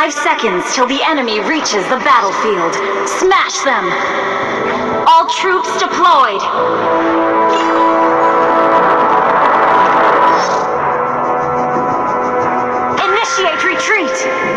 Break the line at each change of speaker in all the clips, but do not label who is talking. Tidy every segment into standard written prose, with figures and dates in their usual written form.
5 seconds till the enemy reaches the battlefield. Smash them! All troops deployed! Initiate retreat!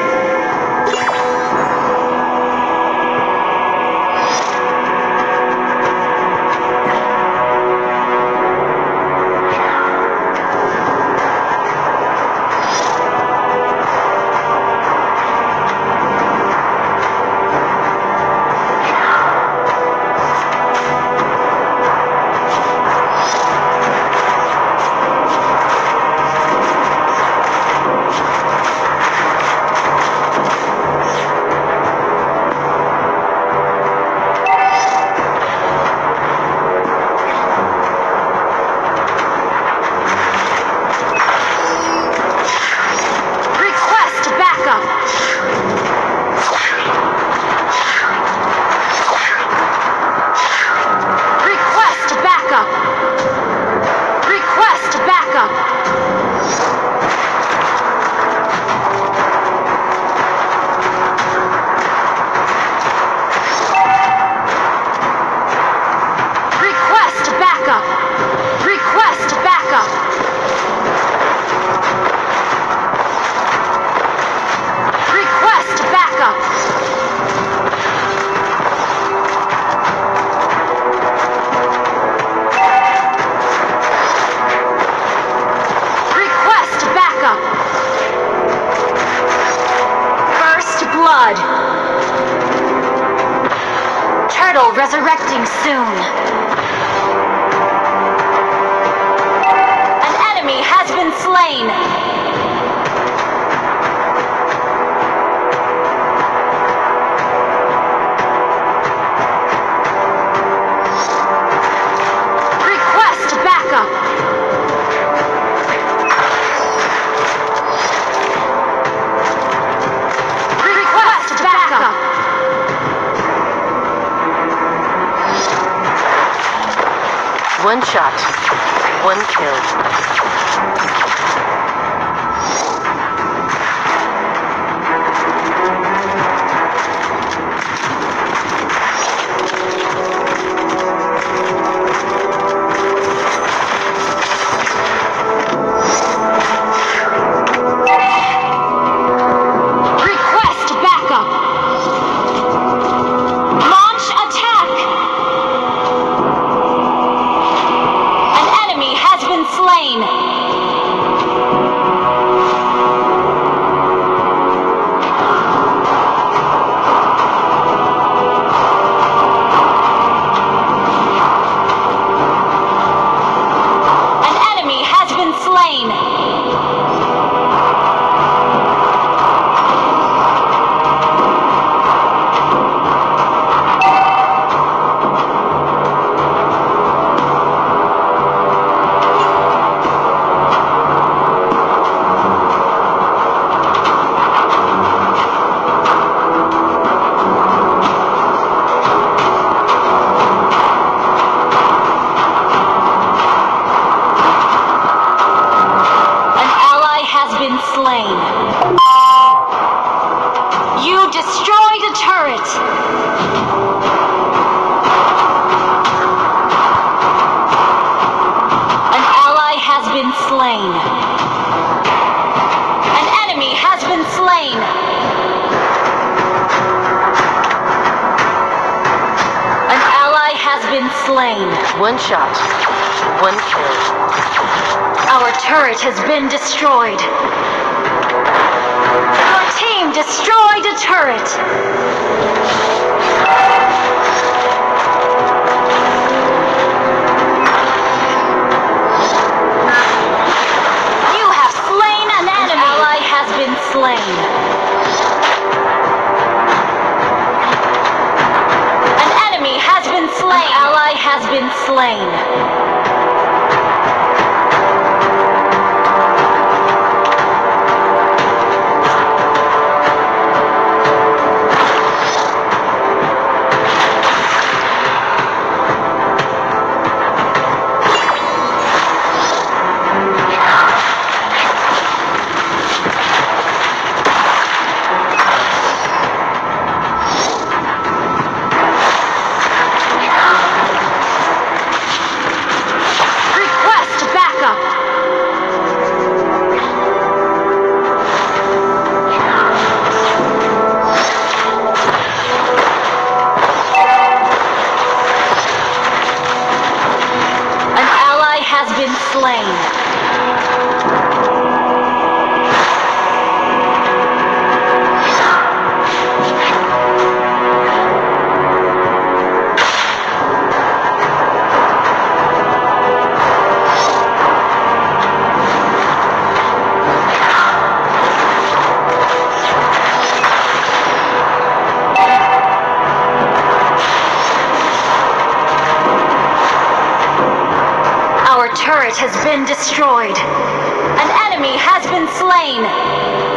Turtle resurrecting soon. An enemy has been slain. Request backup. Request backup.
One shot, one kill.
You destroyed a turret! An ally has been slain. An enemy has been slain. An ally has been slain.
One shot, one kill.
Our turret has been destroyed. Your team destroyed a turret. You have slain an enemy. An ally has been slain. An enemy has been slain. An ally has been slain. has been slain. Our turret has been destroyed. An enemy has been slain.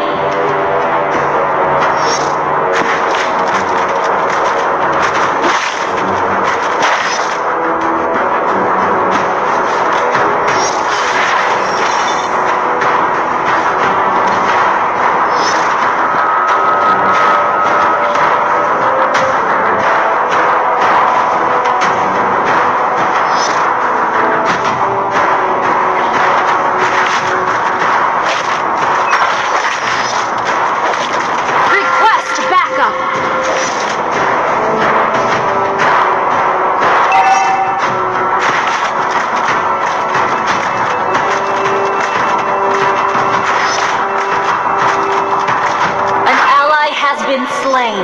Been slain.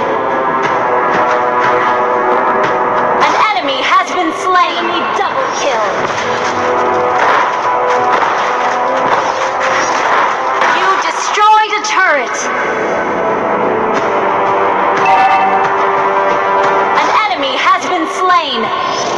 An enemy has been slain. Enemy double kill. You destroyed a turret. An enemy has been slain.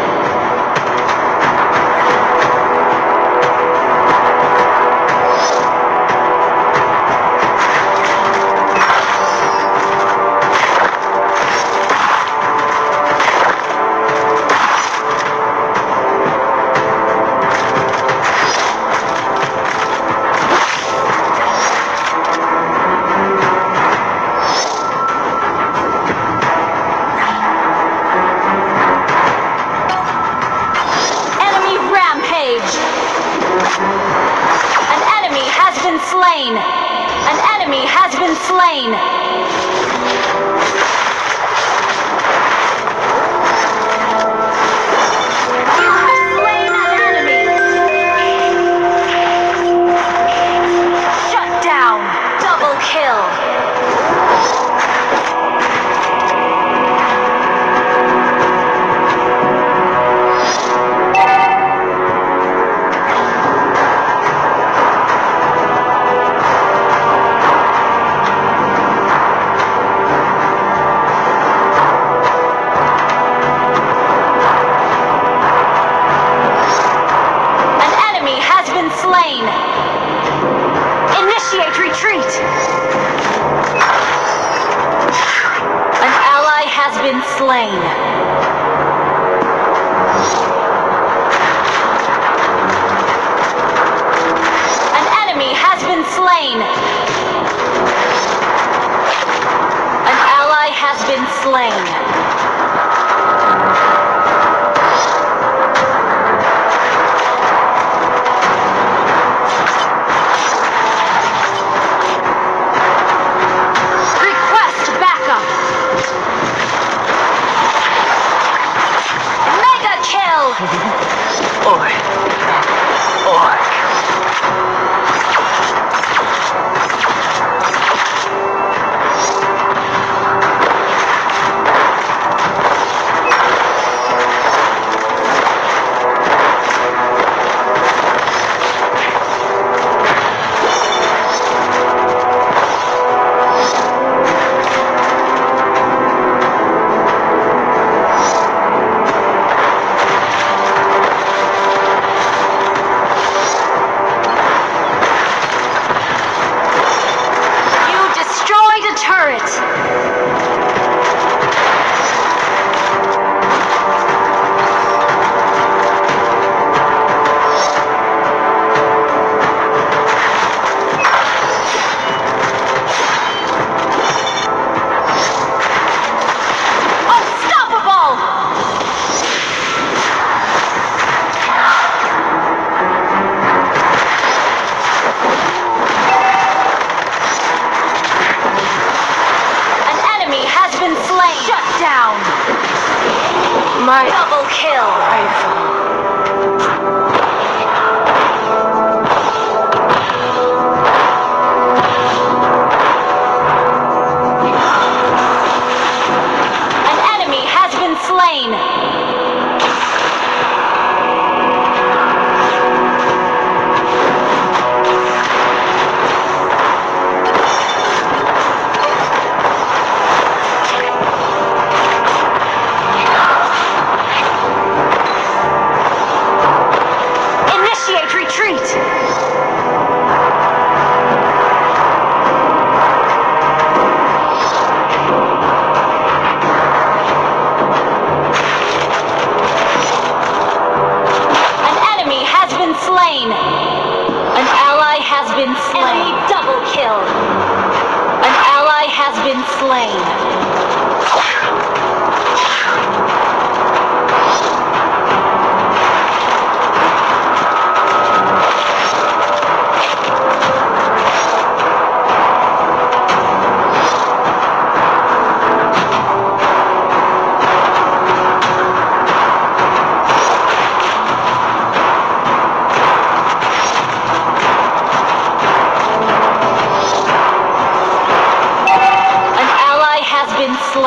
Slain. An enemy has been slain. You have slain an enemy. Shut down. Double kill. Slain. Initiate retreat. An ally has been slain. An enemy has been slain. An ally has been slain.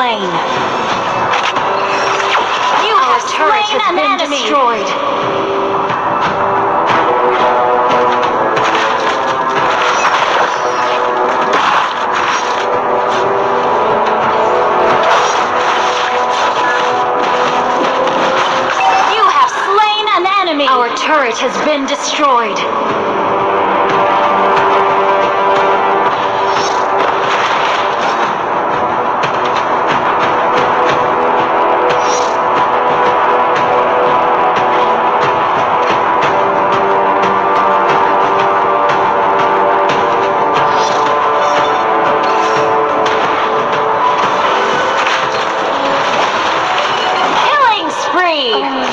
slain. You have slain an enemy. Destroyed. Our turret has been destroyed. Killing spree!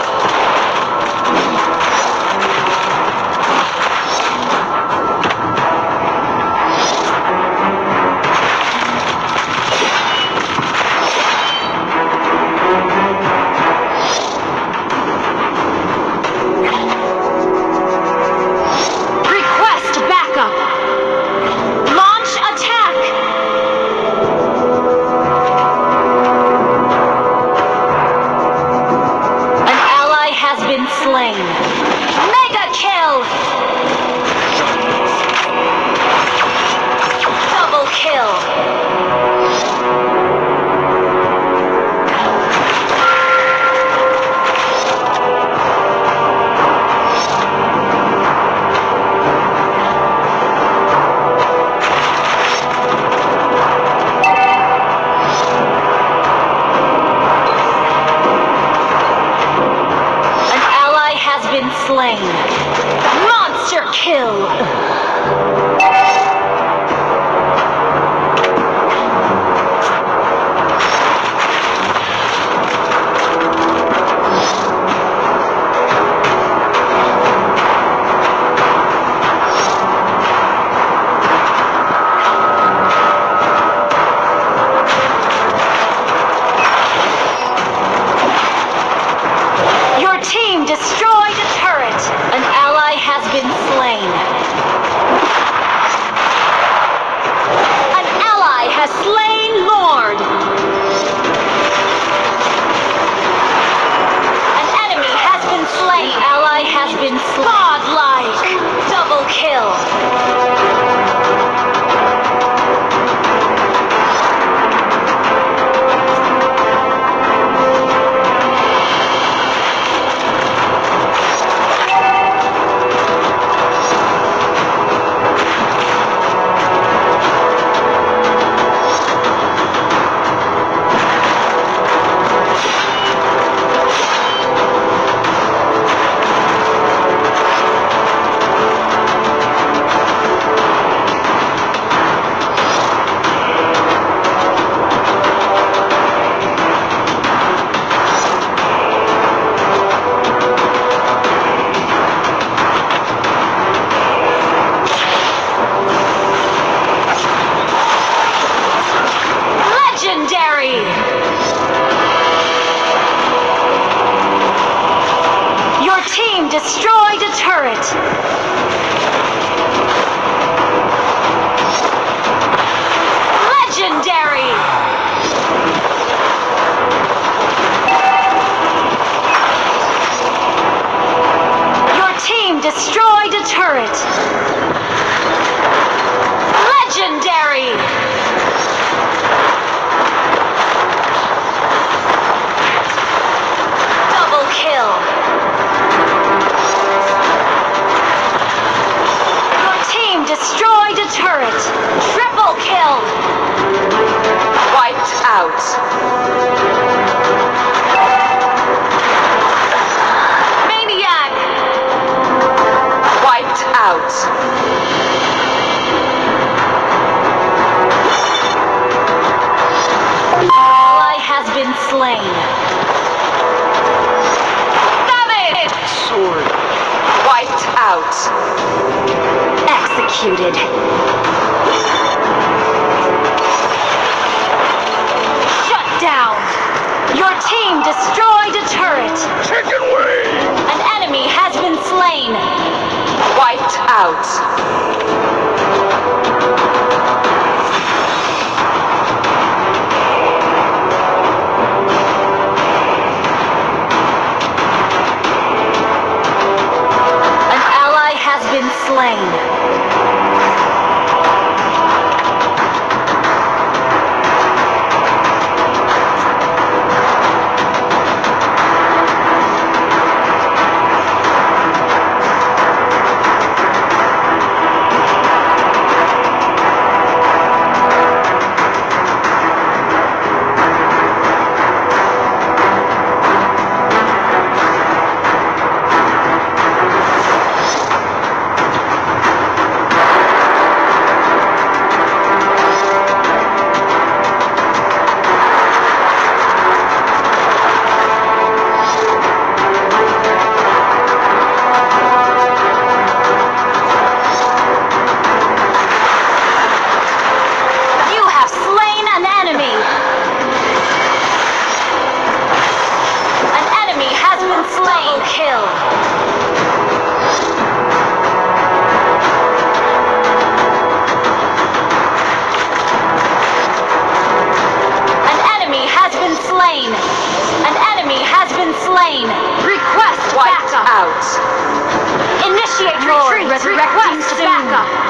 Slain. Mega kill! Double kill! Slain. Monster kill! Your team destroyed a turret! An ally has been slain. An ally has slain Lord! An enemy has been slain. An ally has been slain. Godlike! Double kill! Destroyed a turret! Legendary! Your team destroyed a turret! Legendary! Double kill! Destroyed a turret! Triple kill!
Wiped out.
Maniac!
Wiped out.
Ally has been slain. Savage!
Sword. Wiped out.
Executed. Shut down! Your team destroyed a turret!
Chicken wing!
An enemy has been slain!
Wiped out.
slain. Request
Wiped
backup.
out.
Initiate
Lord,
retreat.
resurrecting
Request
soon.
backup.